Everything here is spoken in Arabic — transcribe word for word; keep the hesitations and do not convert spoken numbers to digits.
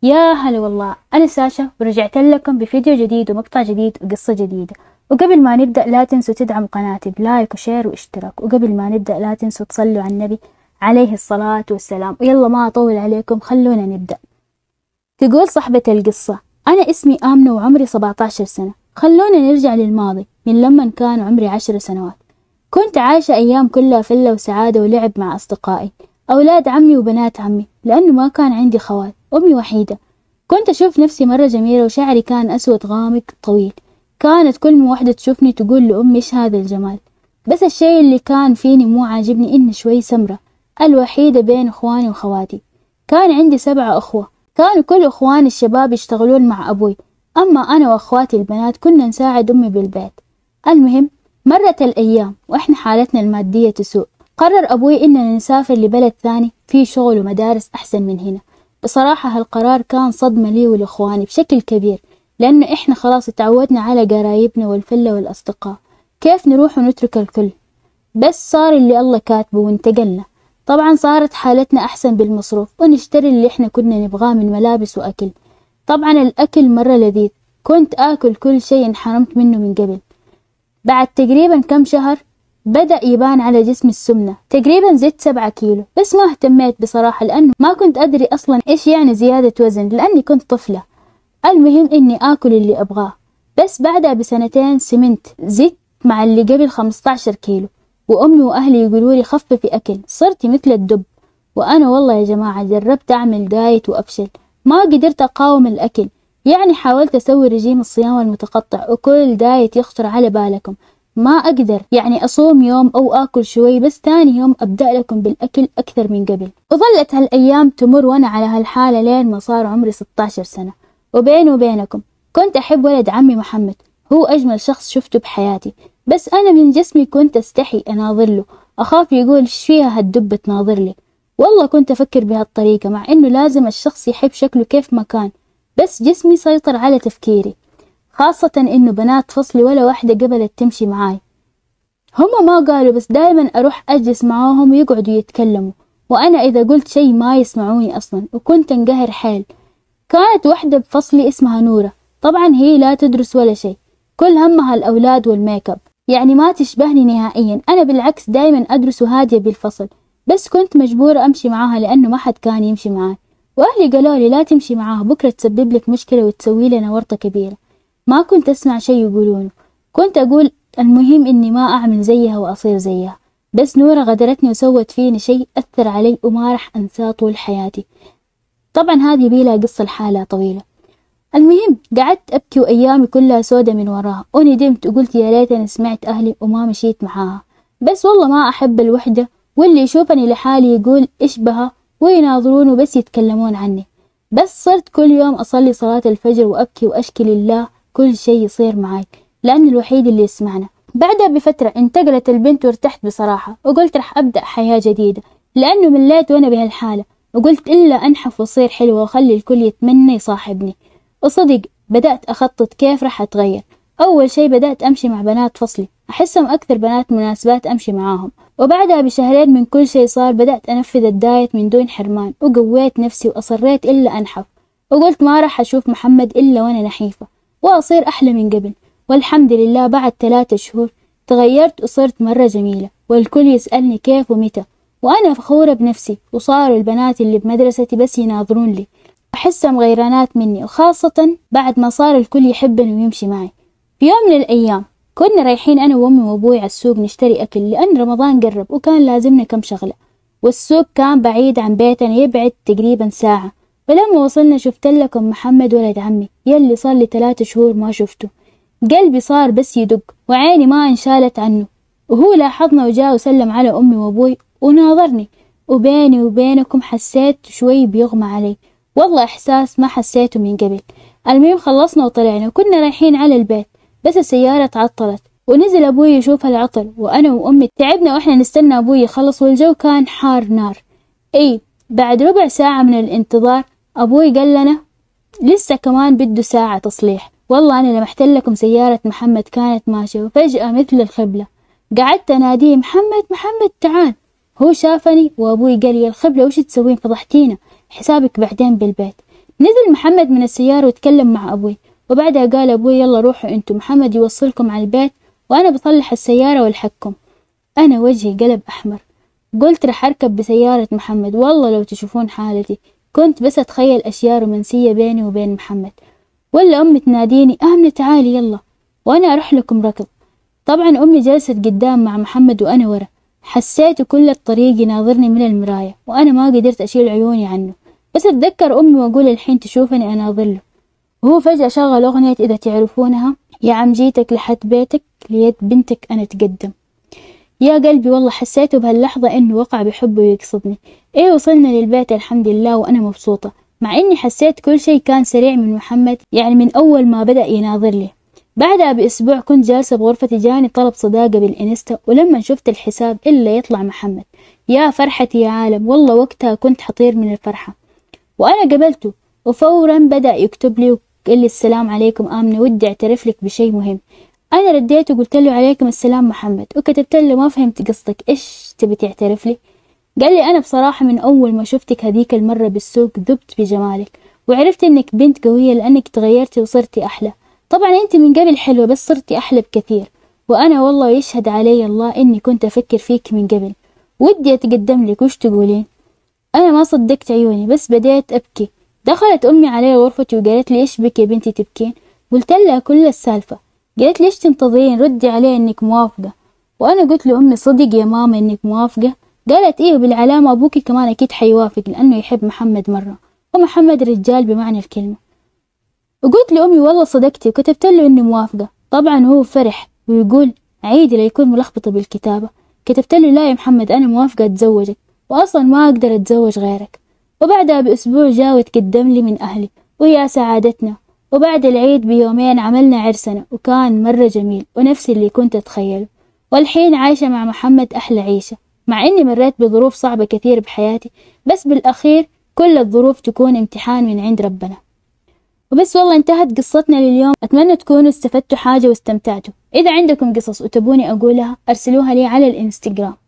يا هلا والله، أنا ساشا ورجعت لكم بفيديو جديد ومقطع جديد وقصة جديدة. وقبل ما نبدأ لا تنسوا تدعموا قناتي بلايك وشير واشتراك، وقبل ما نبدأ لا تنسوا تصلوا على النبي عليه الصلاة والسلام. ويلا ما أطول عليكم خلونا نبدأ. تقول صاحبة القصة: أنا اسمي آمنة وعمري سبعة عشر سنة. خلونا نرجع للماضي من لما كان عمري عشر سنوات. كنت عايشة أيام كلها فلة وسعادة ولعب مع أصدقائي، أولاد عمي وبنات عمي، لأنه ما كان عندي خوات، أمي وحيدة. كنت أشوف نفسي مرة جميلة وشعري كان أسود غامق طويل. كانت كل ما واحدة تشوفني تقول لأمي إيش هذا الجمال. بس الشيء اللي كان فيني مو عاجبني إني شوي سمرة، الوحيدة بين إخواني وخواتي. كان عندي سبعة أخوة، كانوا كل إخواني الشباب يشتغلون مع أبوي، أما أنا وأخواتي البنات كنا نساعد أمي بالبيت. المهم مرت الأيام وإحنا حالتنا المادية تسوء. قرر أبوي إننا نسافر لبلد ثاني فيه شغل ومدارس أحسن من هنا. بصراحة هالقرار كان صدمة لي ولإخواني بشكل كبير، لأنه إحنا خلاص اتعودنا على قرايبنا والفلة والأصدقاء، كيف نروح ونترك الكل؟ بس صار اللي الله كاتبه وانتقلنا. طبعا صارت حالتنا أحسن بالمصروف ونشتري اللي إحنا كنا نبغاه من ملابس وأكل. طبعا الأكل مرة لذيذ، كنت آكل كل شيء انحرمت منه من قبل. بعد تقريبا كم شهر بدأ يبان على جسمي السمنة، تقريبا زدت سبعة كيلو، بس ما اهتميت بصراحة لأنه ما كنت أدري أصلا إيش يعني زيادة وزن لأني كنت طفلة. المهم إني آكل اللي أبغاه. بس بعدها بسنتين سمنت، زدت مع اللي قبل خمسة عشر كيلو، وأمي وأهلي يقولوا لي خففي أكل، صرتي مثل الدب. وأنا والله يا جماعة جربت أعمل دايت وأفشل، ما قدرت أقاوم الأكل. يعني حاولت أسوي رجيم الصيام المتقطع وكل دايت يخطر على بالكم، ما أقدر. يعني أصوم يوم أو آكل شوي، بس تاني يوم أبدأ لكم بالأكل أكثر من قبل. وظلت هالأيام تمر وأنا على هالحالة لين ما صار عمري ستة عشر سنة. وبيني وبينكم كنت أحب ولد عمي محمد، هو أجمل شخص شفته بحياتي، بس أنا من جسمي كنت أستحي أناظر له، أخاف يقول إيش فيها هالدب تناظر لي. والله كنت أفكر بهالطريقة، مع إنه لازم الشخص يحب شكله كيف ما كان، بس جسمي سيطر على تفكيري، خاصة إنه بنات فصلي ولا واحدة قبلت تمشي معاي. هم ما قالوا، بس دايما أروح أجلس معاهم ويقعدوا يتكلموا، وأنا إذا قلت شي ما يسمعوني أصلا، وكنت انقهر حيل. كانت واحدة بفصلي اسمها نورة، طبعا هي لا تدرس ولا شي، كل همها الأولاد والميك اب، يعني ما تشبهني نهائيا. أنا بالعكس دايما أدرس وهادية بالفصل، بس كنت مجبورة أمشي معاها لأنه ما حد كان يمشي معاي. وأهلي قالوا لي لا تمشي معاها، بكرة تسبب لك مشكلة وتسوي لنا ورطة كبيرة. ما كنت أسمع شي يقولونه، كنت أقول المهم إني ما أعمل زيها وأصير زيها. بس نورة غدرتني وسوت فيني شي أثر علي وما راح أنساه طول حياتي. طبعا هذه بيلها قصة لحالها طويلة. المهم قعدت أبكي وأيامي كلها سودة من وراها، وندمت وقلت يا ليتني سمعت أهلي وما مشيت معاها. بس والله ما أحب الوحدة، واللي يشوفني لحالي يقول إيش بها، ويناظرون وبس يتكلمون عني. بس صرت كل يوم أصلي صلاة الفجر وأبكي وأشكي لله كل شيء يصير معي، لأن الوحيد اللي يسمعنا. بعدها بفترة انتقلت البنت وارتحت بصراحة، وقلت رح أبدأ حياة جديدة، لأنه مليت وأنا بهالحالة، وقلت إلا أنحف وأصير حلوة وأخلي الكل يتمنى يصاحبني. وصدق بدأت أخطط كيف رح أتغير. أول شي بدأت أمشي مع بنات فصلي، أحسهم أكثر بنات مناسبات أمشي معاهم. وبعدها بشهرين من كل شي صار بدأت أنفذ الدايت من دون حرمان، وقويت نفسي وأصريت إلا أنحف، وقلت ما رح أشوف محمد إلا وأنا نحيفة، وأصير أحلى من قبل. والحمد لله بعد ثلاثة شهور تغيرت وصرت مرة جميلة، والكل يسألني كيف ومتى، وأنا فخورة بنفسي. وصاروا البنات اللي بمدرستي بس يناظرون لي، أحسهم غيرانات مني، وخاصة بعد ما صار الكل يحبني ويمشي معي. في يوم من الأيام كنا رايحين أنا وأمي وأبوي على السوق نشتري أكل، لأن رمضان قرب وكان لازمنا كم شغلة، والسوق كان بعيد عن بيتنا، يبعد تقريبا ساعة. ولما وصلنا شفت لكم محمد ولد عمي يلي صار لي ثلاثة شهور ما شفته. قلبي صار بس يدق وعيني ما انشالت عنه، وهو لاحظنا وجاء وسلم على أمي وأبوي وناظرني، وبيني وبينكم حسيت شوي بيغمى علي، والله إحساس ما حسيته من قبل. المهم خلصنا وطلعنا، وكنا رايحين على البيت، بس السيارة تعطلت، ونزل أبوي يشوف العطل، وأنا وأمي تعبنا وإحنا نستنى أبوي يخلص، والجو كان حار نار. أي بعد ربع ساعة من الانتظار أبوي قال لنا لسه كمان بده ساعة تصليح. والله أنا لمحت لكم سيارة محمد كانت ماشية، وفجأة مثل الخبلة قعدت أناديه محمد محمد تعال. هو شافني، وأبوي قال لي الخبلة وش تسوين، فضحتينا، حسابك بعدين بالبيت. نزل محمد من السيارة وتكلم مع أبوي، وبعدها قال أبوي يلا روحوا انتوا، محمد يوصلكم على البيت وأنا بصلح السيارة والحقكم. أنا وجهي قلب أحمر، قلت رح أركب بسيارة محمد، والله لو تشوفون حالتي كنت بس أتخيل أشياء رومانسية بيني وبين محمد. ولا أمي تناديني آمنة تعالي يلا وأنا أروح لكم ركض. طبعا أمي جلست قدام مع محمد وأنا ورا، حسيته كل الطريق يناظرني من المراية وأنا ما قدرت أشيل عيوني عنه، بس أتذكر أمي وأقول الحين تشوفني أناظر له، وهو فجأة شغل أغنية إذا تعرفونها، يا عم جيتك لحد بيتك ليد بنتك أنا تقدم. يا قلبي والله حسيته بهاللحظة إنه وقع بحبه ويقصدني. إيه وصلنا للبيت الحمد لله وأنا مبسوطة، مع إني حسيت كل شيء كان سريع من محمد، يعني من أول ما بدأ يناظر لي. بعدها بأسبوع كنت جالسة بغرفتي جاني طلب صداقة بالإنستا، ولما شفت الحساب إلا يطلع محمد، يا فرحتي يا عالم، والله وقتها كنت حطير من الفرحة. وأنا قبلته وفورا بدأ يكتب لي وقال لي السلام عليكم آمنة، ودي أعترف لك بشيء مهم. أنا رديت وقلت له عليكم السلام محمد، وكتبت له ما فهمت قصدك، إيش تبي تعترف لي؟ قال لي أنا بصراحة من أول ما شفتك هذيك المرة بالسوق ذبت بجمالك، وعرفت إنك بنت قوية لأنك تغيرتي وصرتي أحلى. طبعا أنت من قبل حلوة بس صرتي أحلى بكثير، وأنا والله يشهد علي الله إني كنت أفكر فيك من قبل، ودي أتقدم لك، وش تقولين؟ أنا ما صدقت عيوني بس بديت أبكي. دخلت أمي علي غرفتي وقالت لي إيش بك يا بنتي تبكين؟ قلت لها كل السالفة. قالت لي إيش تنتظرين؟ ردي عليه إنك موافقة. وأنا قلت لأمي صدق يا ماما إنك موافقة؟ قالت إيه بالعلامة أبوكي كمان أكيد حيوافق لأنه يحب محمد مرة، ومحمد رجال بمعنى الكلمة. وقلت لأمي والله صدقتي، وكتبت له إني موافقة. طبعا هو فرح ويقول عيدي ليكون ملخبطة بالكتابة. كتبت له لا يا محمد أنا موافقة أتزوجك، وأصلا ما أقدر أتزوج غيرك. وبعدها بأسبوع جاء وتقدم لي من أهلي ويا سعادتنا، وبعد العيد بيومين عملنا عرسنا وكان مرة جميل ونفس اللي كنت أتخيله. والحين عايشة مع محمد أحلى عيشة، مع إني مريت بظروف صعبة كثير بحياتي، بس بالأخير كل الظروف تكون امتحان من عند ربنا. وبس والله انتهت قصتنا لليوم، أتمنى تكونوا استفدتوا حاجة واستمتعتوا. إذا عندكم قصص وتبوني أقولها أرسلوها لي على الإنستغرام.